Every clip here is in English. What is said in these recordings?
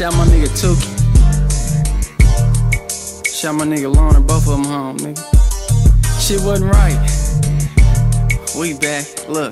Shout my nigga Tuki. Shout my nigga Lorna, both of them home, nigga. Shit wasn't right. We back, look.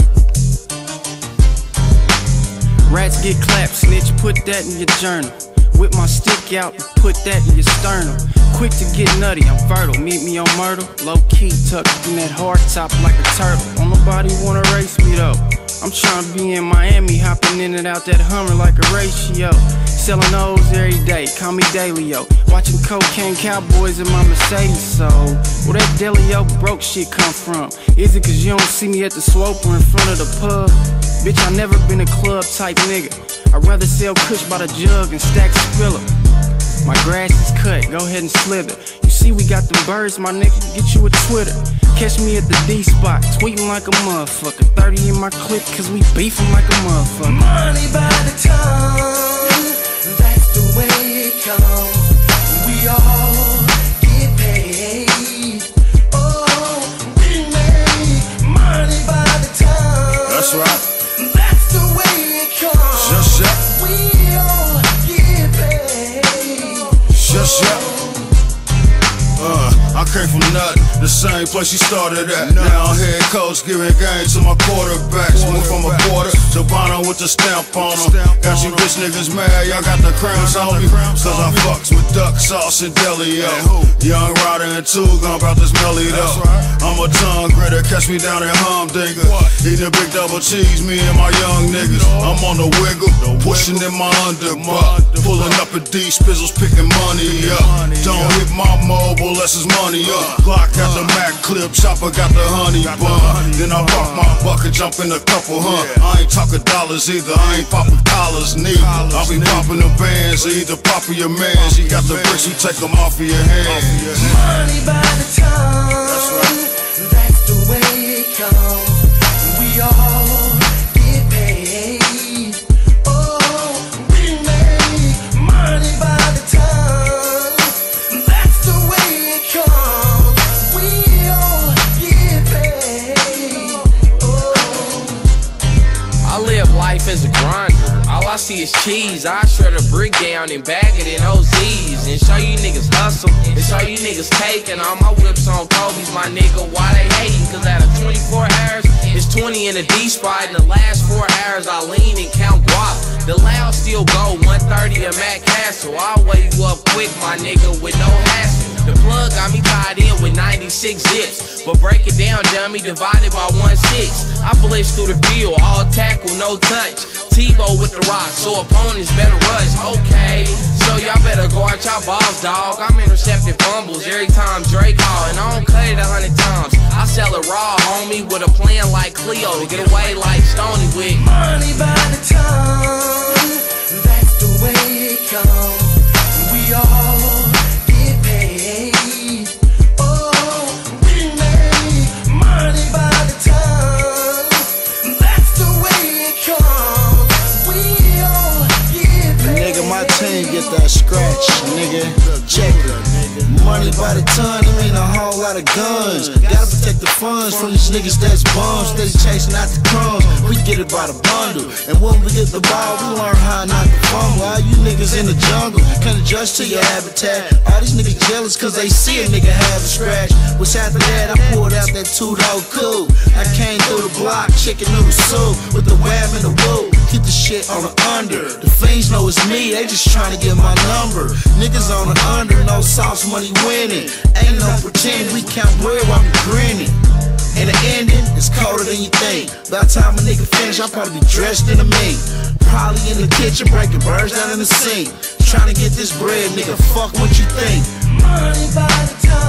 Rats get clapped, snitch, put that in your journal. Whip my stick out and put that in your sternum. Quick to get nutty, I'm fertile, meet me on Myrtle. Low key, tucked in that hard top like a turtle. Don't nobody wanna race me though. I'm tryna be in Miami, hopping in and out that Hummer like a ratio. Selling O's every day, call me Daily-O. Watching cocaine cowboys in my Mercedes, so where that Delio broke shit come from? Is it cause you don't see me at the swoper in front of the pub? Bitch, I never been a club type nigga. I'd rather sell kush by the jug and stack Spiller. My grass is cut, go ahead and slither. You see we got them birds, my nigga, get you a Twitter. Catch me at the D spot, tweeting like a motherfucker. 30 in my clip, cause we beefing like a motherfucker. Money by the ton, that's the way it comes. We all get paid. Oh, we make money by the ton. That's right. That's the way it comes. Just that. We all get paid. Just that. I came from nothing, the same place you started at. Now I'm head coach, giving game to my quarterbacks. Moved from a quarter to Bono with the stamp on them. Got you bitch niggas mad, y'all got the crumbs on me. Cause I fucks with duck sauce and deli, yo. Young Ryder and Two gon' bout this melly though. I'm a tongue gritter, catch me down in Humdinger. Eating a big double cheese, me and my young niggas. I'm on the wiggle, pushing in my underbutt. Pulling up at D Spizzles, picking money up. Don't hit my mobile, less is money up. Glock got the Mac clip, chopper got the honey bun. Then I rock my bucket, jump in a couple, I ain't talking dollars either, I ain't popping collars neither. I'll be popping the bands, either popping your mans. You got the bricks, you take them off of your hands. Money by the ton, that's the way it comes. We all get paid. Oh, we make money by the ton. That's the way it comes. We all get paid. Oh. I live life as a grinder. All I see is cheese. I shred a brick down and bag it in OZs and show you niggas hustle and show you niggas taking. All my whips on Kobe's, my nigga. Why they hating? Cause out of 24 hours, it's 20 in a D spot. In the last 4 hours, I lean and count guap. The loud still go 130 at Mac Castle. I'll weigh you up quick, my nigga, with no hassle. The plug got me tied in with 96 zips. But break it down, dummy, divided by 1/6. I blitz through the field, all tackle, no touch. Tebow with the rock, so opponents better rush. Okay, so y'all better guard y'all balls, dog. I'm intercepting fumbles every time Drake call, and I don't cut it 100 times. I sell it raw, homie, with a plan like Cleo to get away like Stoney with money by the ton. That's the way it comes. We all get paid. Oh, we make money by the ton. That's the way it comes. We all get paid. Nigga, my team get that scratch, nigga. Check it. Money by the ton, I mean a whole lot of guns. Gotta protect the funds from these niggas that's bums. Steady chasing out the crumbs, we get it by the bundle. And when we get the ball, we learn how not to fumble. All you niggas in the jungle can't adjust to your habitat. All these niggas jealous cause they see a nigga have a scratch. Which after that, I pulled out that two-door coupe. I came through the block, chicken noodle soup with the wham and the whoop. Keep the shit on the under. The fiends know it's me, they just trying to get my number. Niggas on the under, no sauce, money winning. Ain't no pretend, we count bread while we grinning. And the ending is colder than you think. By the time a nigga finish, I'll probably be dressed in a mink. Probably in the kitchen, breaking birds down in the sink. Trying to get this bread, nigga, fuck what you think. Money by the time.